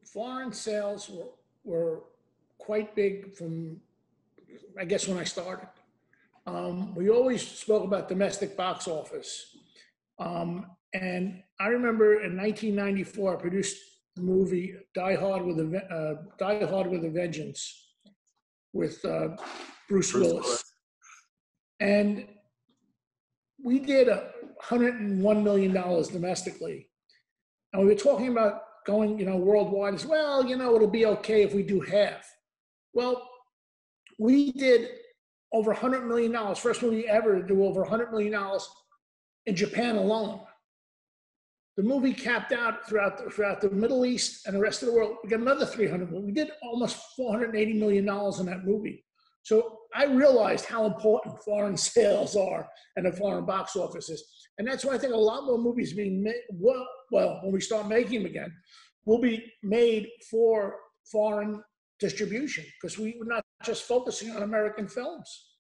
foreign sales were quite big from, I guess, when I started. We always spoke about domestic box office. And I remember in 1994, I produced the movie Die Hard with a Vengeance with Bruce Willis. And we did $101 million domestically. And we were talking about going, worldwide as well, it'll be okay if we do half. Well, we did over $100 million, first movie ever to do over $100 million in Japan alone. The movie capped out throughout the Middle East and the rest of the world. We got another 300 million. We did almost $480 million in that movie. So I realized how important foreign sales are and the foreign box offices. And that's why I think a lot more movies being made, well, when we start making them again, will be made for foreign distribution, because we're not just focusing on American films.